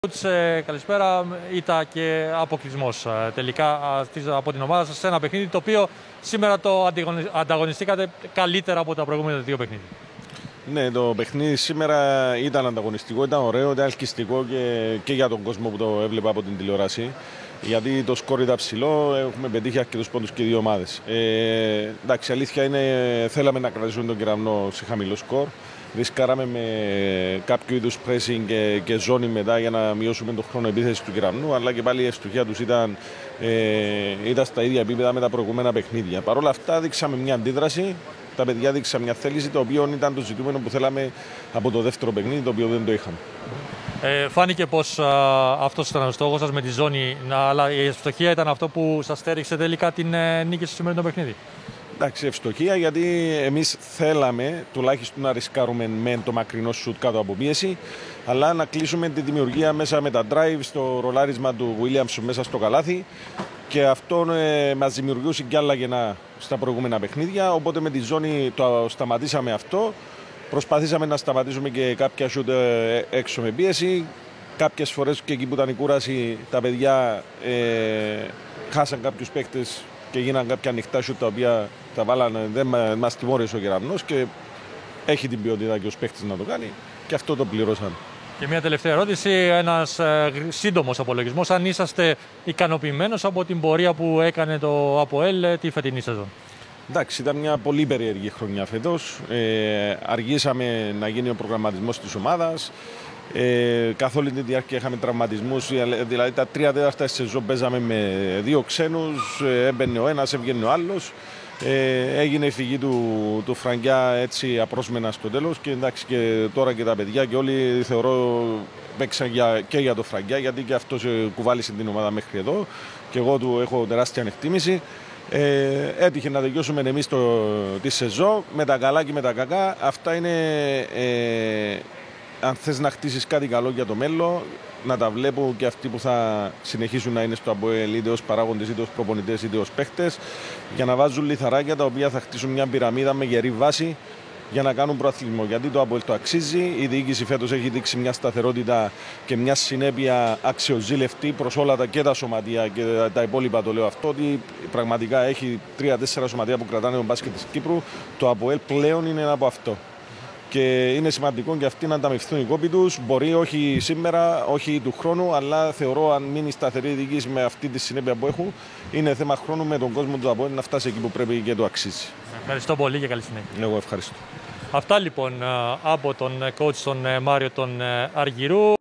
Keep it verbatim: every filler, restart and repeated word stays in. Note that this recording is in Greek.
Ε, καλησπέρα, ήττα και αποκλεισμός τελικά από την ομάδα σας σε ένα παιχνίδι το οποίο σήμερα το ανταγωνιστήκατε καλύτερα από τα προηγούμενα δύο παιχνίδια. Ναι, το παιχνίδι σήμερα ήταν ανταγωνιστικό, ήταν ωραίο, ήταν ελκυστικό και, και για τον κόσμο που το έβλεπα από την τηλεόραση. Γιατί το σκορ ήταν ψηλό, έχουμε πετύχει αρκετούς πόντους και δύο ομάδες. Ε, εντάξει, αλήθεια είναι, θέλαμε να κρατήσουμε τον Κεραυνό σε χαμηλό σκορ. Ρισκάραμε με κάποιο είδους pressing και, και ζώνη μετά για να μειώσουμε τον χρόνο επίθεση του Κεραυνού, αλλά και πάλι η ευστοχία τους ήταν, ε, ήταν στα ίδια επίπεδα με τα προηγούμενα παιχνίδια. Παρ' όλα αυτά δείξαμε μια αντίδραση, τα παιδιά δείξαν μια θέληση, το οποίο ήταν το ζητούμενο που θέλαμε από το δεύτερο παιχνίδι, το οποίο δεν το είχαμε. Ε, φάνηκε πως αυτός ήταν ο στόχος σας με τη ζώνη, αλλά η ευστοχία ήταν αυτό που σας στέριξε τελικά την ε, νίκη στο σημερινό παιχνίδι. Εντάξει, ευστοχία, γιατί εμείς θέλαμε τουλάχιστον να ρισκάρουμε με το μακρινό σουτ κάτω από πίεση, αλλά να κλείσουμε τη δημιουργία μέσα με τα drive στο ρολάρισμα του Williams μέσα στο καλάθι, και αυτό ε, μας δημιουργούσε κι άλλα κενά στα προηγούμενα παιχνίδια. Οπότε με τη ζώνη το σταματήσαμε αυτό. Προσπαθήσαμε να σταματήσουμε και κάποια σουτ ε, έξω με πίεση. Κάποιες φορές και εκεί που ήταν η κούραση, τα παιδιά ε, χάσαν κάποιους παίκτες και γίναν κάποια ανοιχτά σουτ τα οποία τα βάλανε, δεν μας τιμώρησε ο Κεραυνός και έχει την ποιότητα και ο παίκτης να το κάνει, και αυτό το πληρώσαν. Και μια τελευταία ερώτηση, ένας ε, σύντομος απολογισμός, αν είσαστε ικανοποιημένος από την πορεία που έκανε το ΑΠΟΕΛ τη φετινή σεζόν. Εντάξει, ήταν μια πολύ περίεργη χρονιά φέτος. Ε, αργήσαμε να γίνει ο προγραμματισμός της ομάδας. Ε, καθ' όλη τη διάρκεια είχαμε τραυματισμούς, δηλαδή τα τρία τέταρτα σεζόν παίζαμε με δύο ξένους, έμπαινε ο ένας, έβγαινε ο άλλος. Ε, έγινε η φυγή του, του Φραγκιά έτσι απρόσμενα στο τέλος, και εντάξει, και τώρα και τα παιδιά και όλοι θεωρώ παίξαν για, και για το Φραγκιά, γιατί και αυτός κουβάλισε την ομάδα μέχρι εδώ και εγώ του έχω τεράστια ανεκτήμηση. Ε, έτυχε να τελειώσουμε εμείς το, τη σεζόν με τα καλά και με τα κακά. Αυτά είναι, ε, αν θες να χτίσεις κάτι καλό για το μέλλον, να τα βλέπω και αυτοί που θα συνεχίσουν να είναι στο ΑΠΟΕΛ, είτε ως παράγοντες, είτε ως προπονητές, είτε ως παίχτες, για να βάζουν λιθαράκια τα οποία θα χτίσουν μια πυραμίδα με γερή βάση για να κάνουν προαθλητισμό. Γιατί το ΑΠΟΕΛ το αξίζει. Η διοίκηση φέτος έχει δείξει μια σταθερότητα και μια συνέπεια αξιοζήλευτη προς όλα τα και τα σωματεία και τα υπόλοιπα. Το λέω αυτό, ότι πραγματικά έχει τρία-τέσσερα σωματεία που κρατάνε τον μπάσκετ της Κύπρου. Το ΑΠΟΕΛ πλέον είναι ένα από αυτό. Και είναι σημαντικό και αυτοί να ανταμυφθούν οι κόποι τους. Μπορεί όχι σήμερα, όχι του χρόνου, αλλά θεωρώ αν μείνει σταθερή η διοίκηση με αυτή τη συνέπεια που έχουν, είναι θέμα χρόνου με τον κόσμο του ΑΠΟΕΛ να φτάσει εκεί που πρέπει και το αξίζει. Ευχαριστώ πολύ και καλή συνέχεια. Εγώ ευχαριστώ. Αυτά λοιπόν από τον coach τον Μάριο τον Αργυρού.